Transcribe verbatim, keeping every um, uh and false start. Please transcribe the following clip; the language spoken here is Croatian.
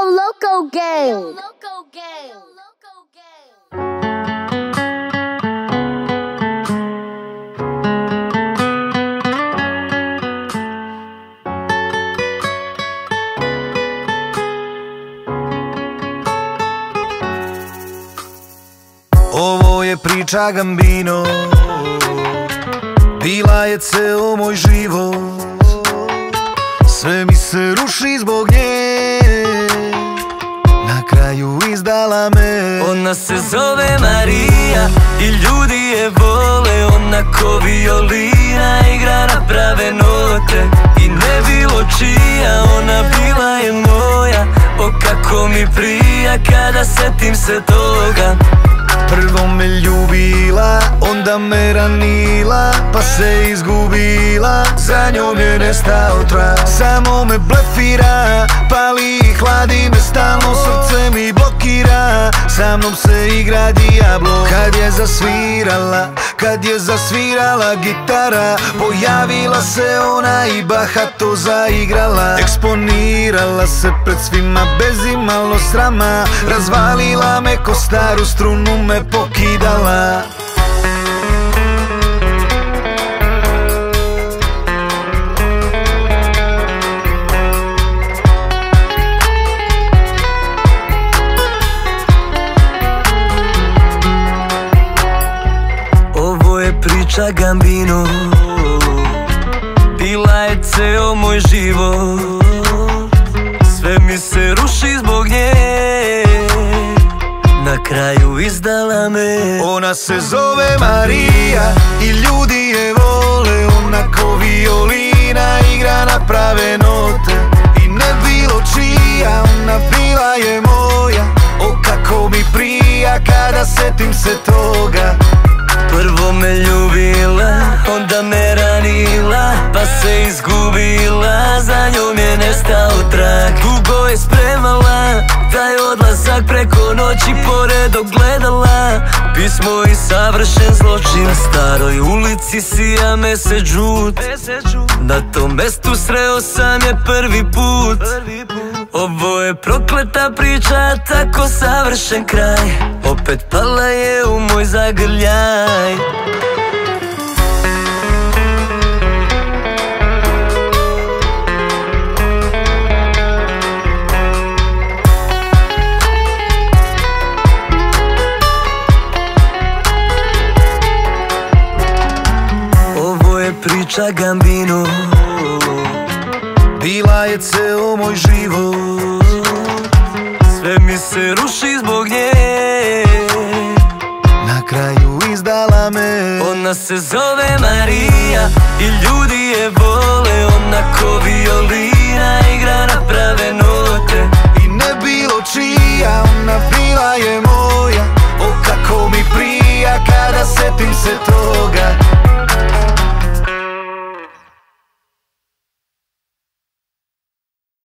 Loco Gang. Loco Gang. Loco Gang. Ovo je priča Gambino, bila je ceo moj život. Sve mi se ruši zbog nje, na kraju izdala me. Ona se zove Marija i ljudi je vole. Ona ko violina igra na prave note i ne bilo čija, ona bila je moja. O kako mi prija kada setim se toga. Prvo me ljubila, onda me ranila, pa se izgubila, za njom je nestao trag. Samo me blefira, pali i hladi me stalno, srce mi blokira, sa mnom se igra Diablo. Kad je zasvirala, kad je zasvirala gitara, pojavila se ona i bahato zaigrala. Eksponirala se pred svima bez imalo srama, razvalila me ko staru strunu me pokidala. Ovo je priča Gambino, bila je ceo moj život. Sve mi se ruši zbog nje, na kraju izdala me. Ona se zove Marija i ljudi je vole. Ona ko violina igra na prave note i ne bilo čija, ona bila je moja. O kako mi prija kada setim se toga. Prvo me ljubila, onda me ranila, pa se izgubila, za njom je nestao trag. Dugo je spremala taj odlazak preko noći, pored ogledala pismo i savršen zločin. Na staroj ulici sija mesec žut, na tom mestu sreo sam je prvi put. Ovo je prokleta priča, tako savršen kraj, opet pala je u moj zagrljaj. Ovo je priča Gambino, bila je ceo moj život. sve mi se ruši zbog nje, na kraju izdala me. Ona se zove Marija i ljudi je vole. Ona ko violina igra na prave note i ne bilo čija, ona bila je moja. O kako mi prija kada setim se toga.